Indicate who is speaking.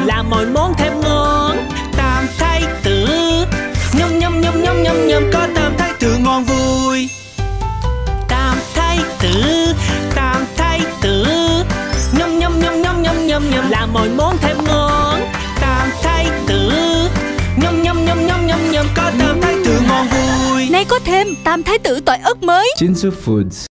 Speaker 1: làm mọi món thêm ngon. Tam thái tử, nhâm nhâm nhâm nhâm nhâm nhâm, có tam thái tử ngon vui. Tam thái tử, tam thái tử, nhâm nhâm nhâm nhâm nhâm nhâm nhâm, làm mọi món thêm ngon. Tam thái tử, nhâm nhâm nhâm nhâm nhâm nhâm, có tam thái tử ngon vui.
Speaker 2: Nay có thêm tam thái tử tỏi ớt mới.
Speaker 3: Jinsu Foods.